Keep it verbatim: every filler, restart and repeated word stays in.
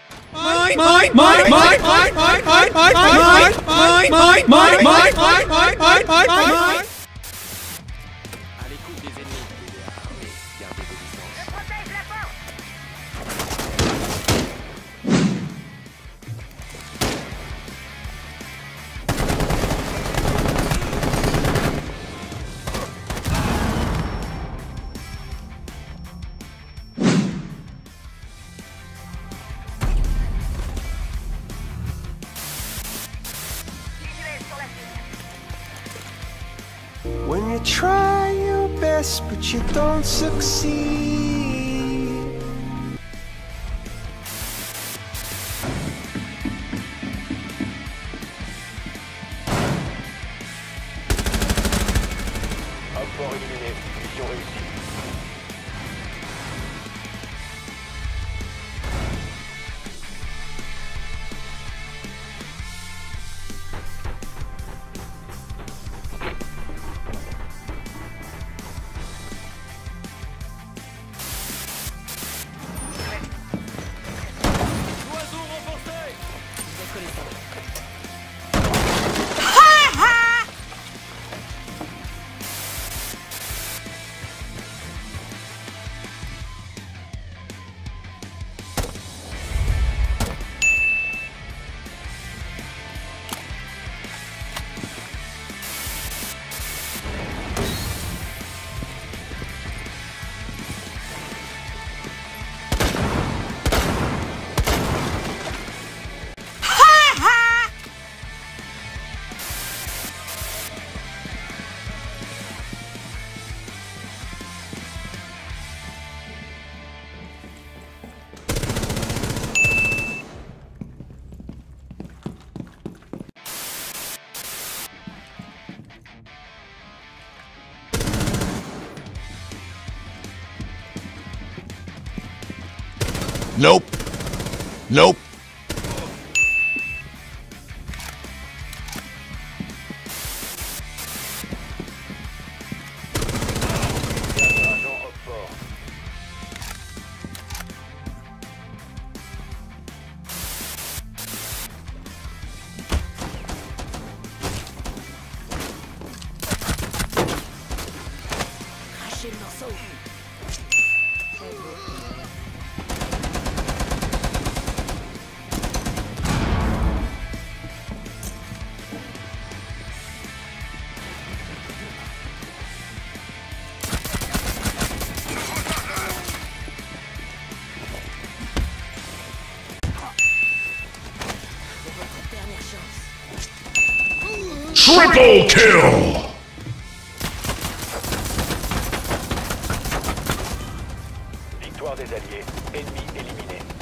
Mine, mine, mine, mine, mine, mine, mine, mine, mine, mine, mine, mine, mine, mine, mine, mine, mine, mine. À l'écoute des ennemis. Oui, gardez vos distances. Je protège la porte. Visuel sur la cible. When you try your best but you don't succeed. Apport éliminé. Mission réussie. Oiseau renforcé. Nope. Nope. Agent hop fort. Crachez le morceau. Dernière chance. Triple kill! Victoire des Alliés. Ennemi éliminé.